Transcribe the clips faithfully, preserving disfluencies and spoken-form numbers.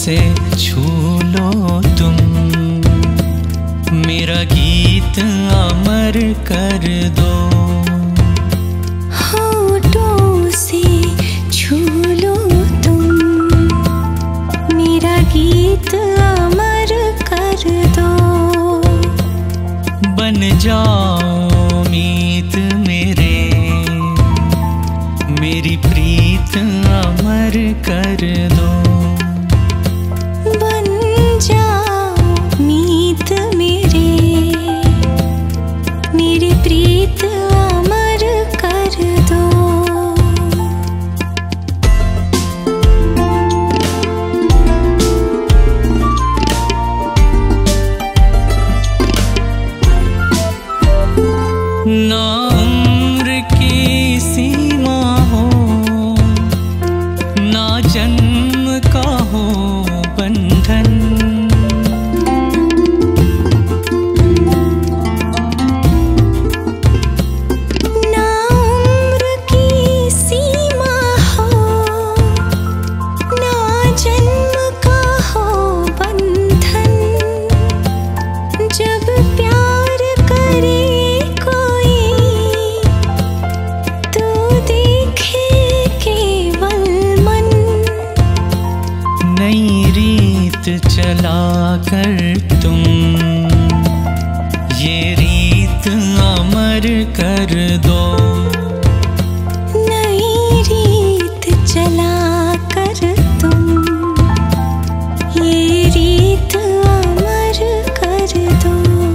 से छू लो तुम, मेरा गीत अमर कर दो। होठों से छू लो तुम, मेरा गीत अमर कर दो। बन जाओ मीत मेरे, मेरी प्रीत अमर कर दो। बन जाओ मीत मेरे, मेरी प्रीत अमर कर दो। ना उम्र की सीमा हो, ना जन्म का हो बंधन, ना उम्र की सीमा हो, ना जन्म का हो बंधन। जब प्यार करे चला कर तुम, ये रीत अमर कर दो। नई रीत चला कर तुम, ये रीत अमर कर दो।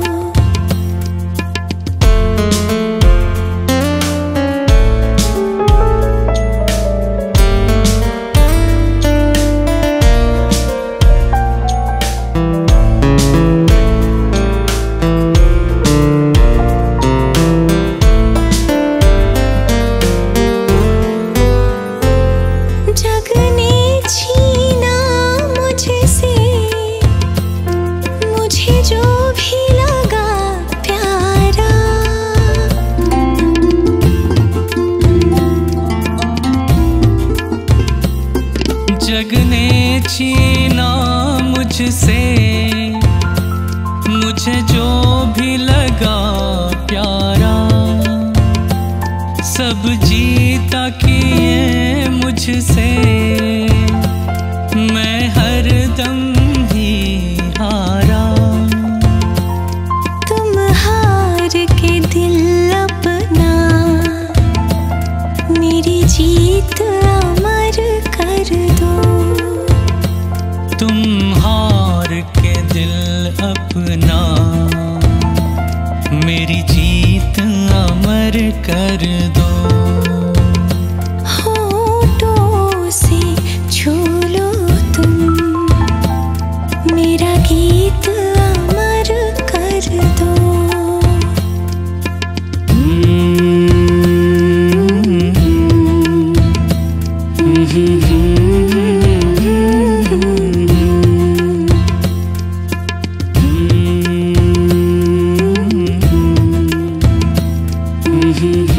जग ने छीना मुझसे, मुझे जो भी लगा प्यारा, सब जीता किए मुझसे, मैं हर दम ही हारा। तुम हार के दिल अपना, मेरी जीत अमर कर दो। तुम हार के दिल अपना, मेरी जीत अमर कर दो। होठों से छू लो तुम, मेरा गीत अमर कर दो। Mm-hmm.